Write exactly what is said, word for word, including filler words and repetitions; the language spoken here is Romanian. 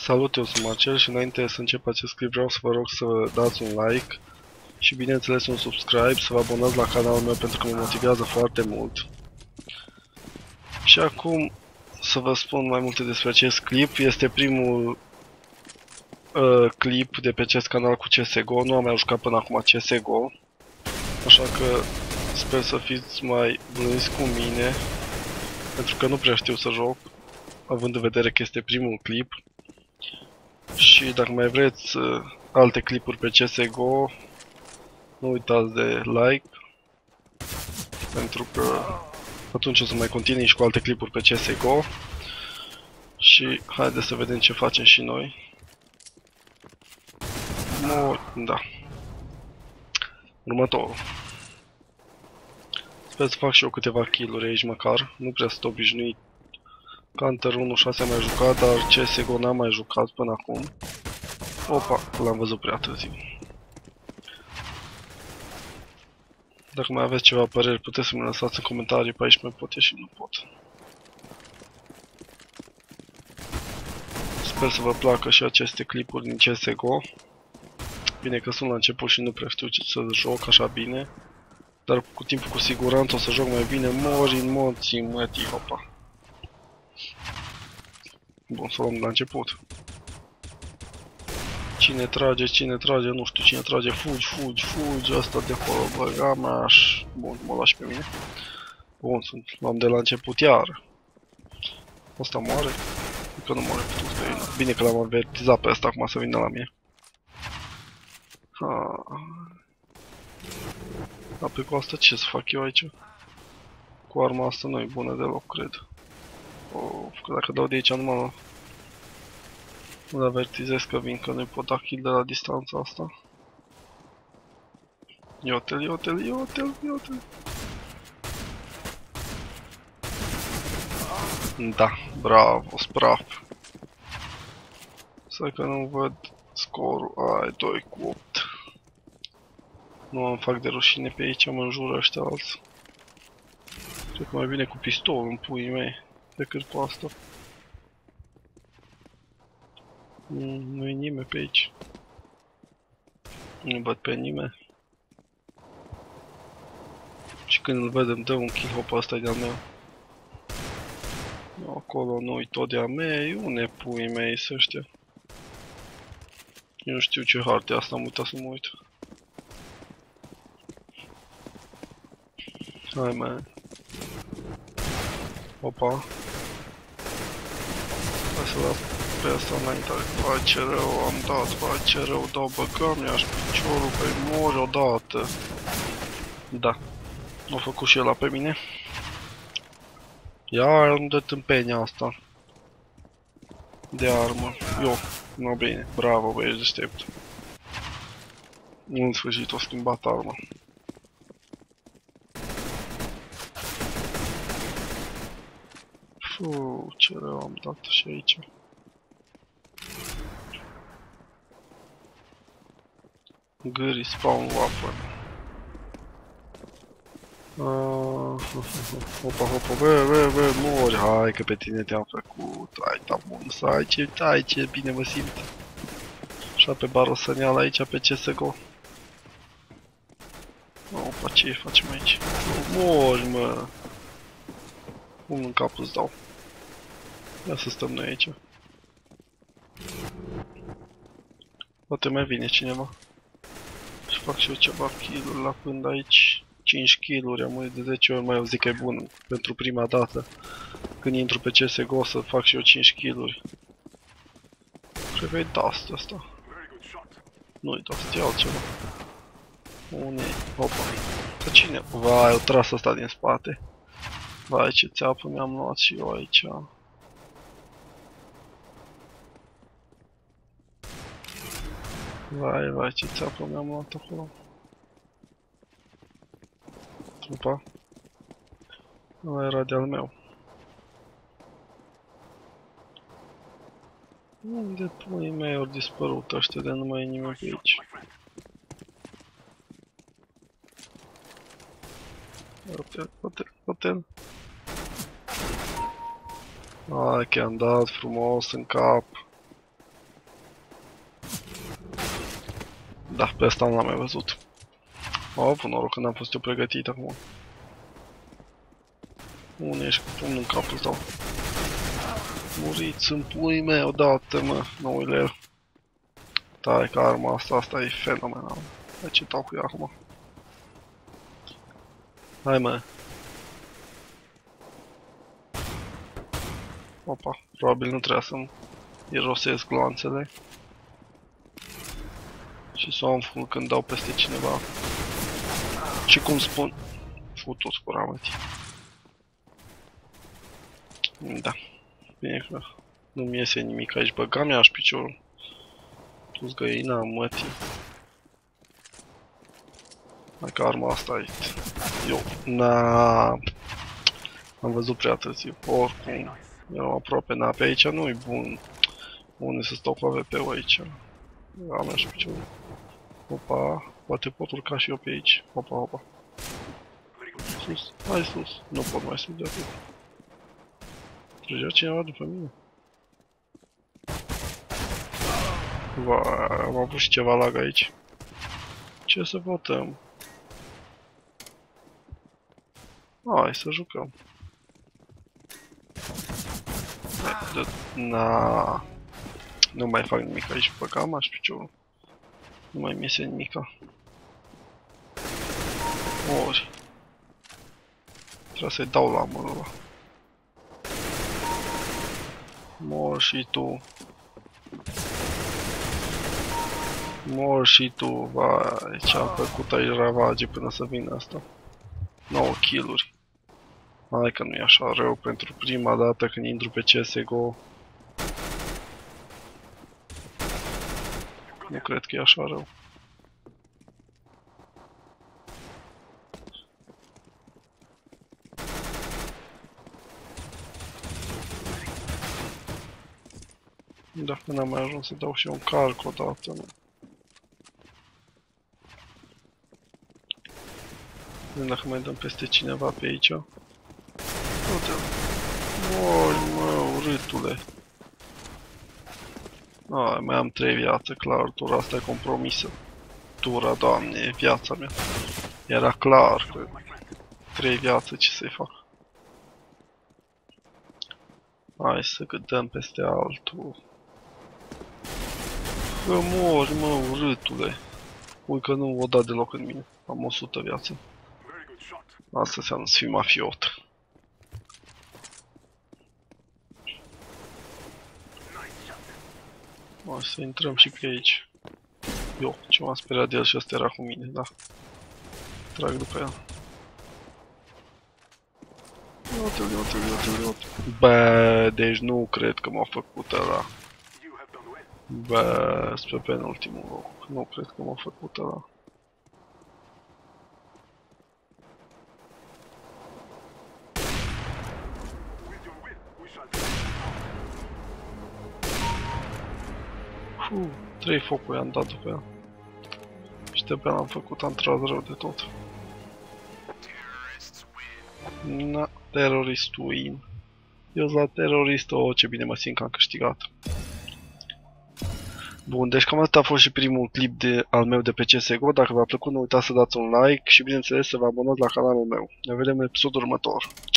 Salut, eu sunt Marcel și înainte să încep acest clip vreau să vă rog să dați un like și bineînțeles un subscribe, să vă abonați la canalul meu pentru că mă motivează foarte mult. Și acum să vă spun mai multe despre acest clip. Este primul uh, clip de pe acest canal cu C S G O, nu am mai jucat până acum C S G O, așa că sper să fiți mai blânzi cu mine, pentru că nu prea știu să joc, având în vedere că este primul clip. Și dacă mai vreți uh, alte clipuri pe C S G O, nu uitați de like, pentru că atunci o să mai continui și cu alte clipuri pe C S G O. Și haideți să vedem ce facem și noi. No, da. Următorul. Sper să fac și eu câteva kill-uri aici măcar. Nu prea sunt obișnuit. Counter unu șase am mai jucat, dar C S G O n-am mai jucat până acum. Opa, l-am văzut prea târziu. Dacă mai aveți ceva păreri, puteți să mi lăsați în comentarii, pe aici mai pot și nu pot. Sper să vă placă și aceste clipuri din C S G O. Bine că sunt la început și nu prea știu ce să joc așa bine. Dar cu timpul cu siguranță o să joc mai bine. Mori în moții, mătii, hopa. Bun, să luăm de la început. Cine trage, cine trage, nu știu cine trage, fugi, fugi, fugi, asta de acolo, băga mea-aș... Bun, mă lași pe mine. Bun, sunt, luam de la început iar. Asta moare? Că nu moare pe toți pe mine. Bine că l-am avertizat pe asta acum să vină la mine. Ha. Dar pe cu asta ce să fac eu aici? Cu arma asta nu e bună deloc, cred. Of, că dacă dau de aici numai îl avertizez că vin, că nu-i pot da kill de la distanța asta. Iotel, iotel, iotel, iotel. Da, bravo, spraf. Să că nu văd scorul. Ai, doi cu opt. Nu am fac de rușine pe aici, mă înjură ăștia alții. Cred că mai bine cu pistolul în puii mei decât cu asta. Mm, nu-i nimeni pe aici. Nu văd pe nimeni. Și când îl văd îmi dă un kill, hop, ăsta e de-a meu. Acolo nu-i tot de-a mei, unde puii mei să ăștia? Eu nu știu ce harte asta, am uitat să mă uit. Hai, man. Opa. Hai să las pe asta înainte. Vai ce rău am dat, vai ce rău dau, băgam i-aș piciorul pe mori odată. Da. A făcut și ăla pe mine. Iar îmi dă tâmpenia asta. De armă. Eu. No bine, bravo, băi, ești deștept. În sfârșit o schimbat arma. Fuuu, ce rău am dat și aici. Gâri spawn weapon. Opa, opa, bă, bă, bă, mori. Hai că pe tine te-am făcut. Hai, da bun, să ai ce, ai ce bine mă simt. Așa pe barosăneală aici pe C S G O. Opa, ce facem aici? Mori, mă. Unul în cap îți dau. Ia să stăm noi aici. Poate mai vine cineva. Și fac și eu ceva kill-uri la până aici. cinci kill-uri, am murit de zece ori, mai eu zic că e bun pentru prima dată. Când intru pe C S G O să fac și eu cinci kill-uri. Cred că e Dust ăsta. Nu-i Dust, e altceva. Unde-i? Opa. Că cine? Vai, o tras ăsta din spate. Vai, ce țeapă mi-am luat și eu aici. Vai, vai, ce țeapă mi-am luat acolo. Opa. Ăla era de-al meu. Unde puii mei au dispărut ăștia de nu mai e nimeni pe aici? Uite-l, uite-l, uite-l. Hai că i-am dat frumos în cap. Da, pe asta n-am mai văzut. Au avut noroc că n-am fost eu pregătit acum. Unde ești cu pumnul în capul tău? Muriți în pui mei odată, mă, noile. Tai că arma asta, asta e fenomenal. Hai ce dau cu ea acum. Hai, mă. Opa, probabil nu trebuia să-mi irosesc gloanțele. Și să o am full când dau peste cineva. Și cum spun... Futu-ți cura, mătii. Da. Bine că nu-mi iese nimic aici. Băga mi-aș piciorul. Tu-ți găina, mătii. Hai că arma asta e... Eu... Na. Am văzut prea târziu. Oricum. Eram aproape. Na, pe aici nu-i bun. Unde să stau cu A V P-ul aici? Am așa piciorul. Opa, poate pot urca și eu pe aici. Opa, opa. Sus, hai sus. Nu pot mai sus de atât. Trăgea cineva după mine. Vai, am avut și ceva lag aici. Ce să votăm? Hai să jucăm. Na. Nu mai fac nimic aici, băga m-aș piciorul. Nu mai mi iese nimica. Mori. Trebuie să-i dau la mână ăla. Mor și tu. Mor și tu. Vai, ce-am făcut aici ravage până să vină asta. nouă kill-uri. Hai că nu e așa rău pentru prima dată când intru pe C S G O. Nu cred că e așa rău. Dacă n-am mai ajuns să dau și eu un calc odată. Vedem dacă mai dăm peste cineva pe aici. Uite-l. Oi, mă, urâtule. Ai, mai am trei viață, clar, tura asta e compromisă. Tura, doamne, e viața mea. Era clar că trei viață, ce să-i fac? Hai să dăm peste altul. Bă, mori, mă, urâtule. Ui că nu o da deloc în mine. Am o sută viață. Asta înseamnă să fii mafiot. Hai să intrăm și pe aici. Eu, ce m-am speriat de el și ăsta era cu mine, da. Trag după el. Iată-l, iată-l, iată-l, iată-l. Bă, deci nu cred că m-a făcut ăla. Bă, spre penultimul loc. Nu cred că m-a făcut ăla. Uf, trei focuri am dat după ea. Și de pe am făcut, am tras rău de tot. Na, terorist win. Eu la terorist, oh, ce bine mă simt că am câștigat. Bun, deci cam asta a fost și primul clip de, al meu de pe C S G O. Dacă v-a plăcut, nu uitați să dați un like și bineînțeles să vă abonați la canalul meu. Ne vedem în episodul următor.